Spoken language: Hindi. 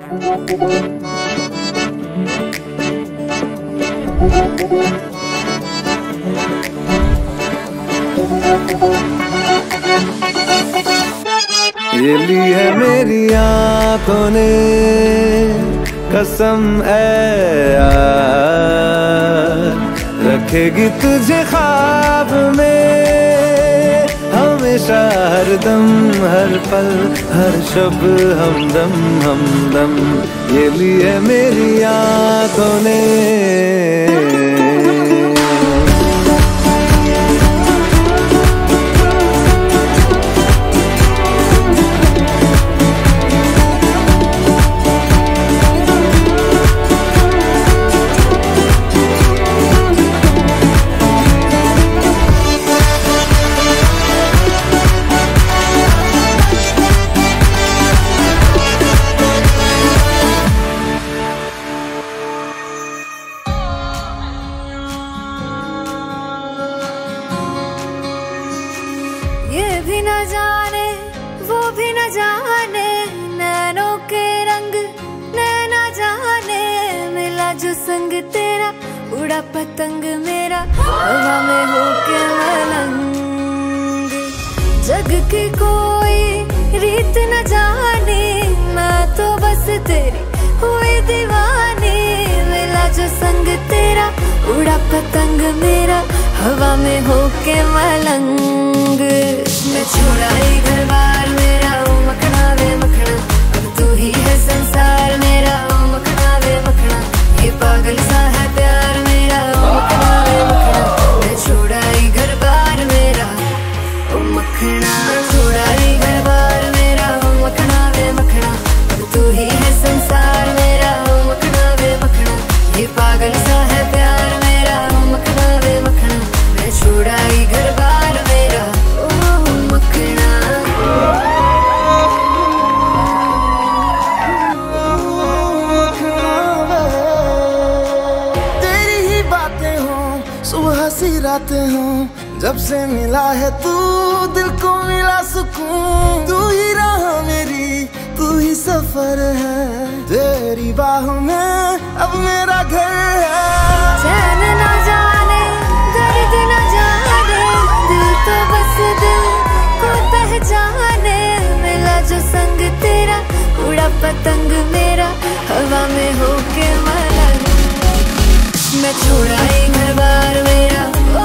ये ली है मेरी आंखों ने कसम ऐ यार, रखेगी तुझे ख्वाब में हमेशा, हर दम हर पल हर शब हमदम हमदम। ये ली है मेरी आंखों ने। ये भी न जाने वो भी न जाने, नैनों के रंग नैना जाने, मिला जो संग तेरा उड़ा पतंग मेरा, हवा में होके मलंग। जग की कोई रीत न जाने, मैं तो बस तेरी हुई दीवानी, मिला जो संग तेरा उड़ा पतंग मेरा, हवा में होके मलंग। मैं छोड़ा ही घर बार मेरा, ओ मखना वे मखना, अब तू ही है संसार मेरा, ओ मखना वे मखना, ये पागल सा है प्यार मेरा, ओ मखना वे मखना। मैं छोड़ा ही घर बार मेरा, ओ मखना, छोड़ा ही घर बार मेरा, ओ मखना वे मखना, अब तू ही है संसार मेरा, ओ मखना वे मखना, ये पागल सा है प्यार मेरा, ओ मखना वे मखना। मैं छोड़ा ही घर बार मेरा, सुबह सी रातें हो, जब से मिला है तू दिल को मिला सुकून, तू ही राह मेरी तू ही सफर है, तेरी बाहों में अब मेरा घर है। चैन ना जाने दर्द ना जाने, दिल तो बस दिल को पहचाने, मिला जो संग तेरा उड़ा पतंग मेरा, हवा में होके मलंग। मैं छोड़ा ही घर बार मेरा,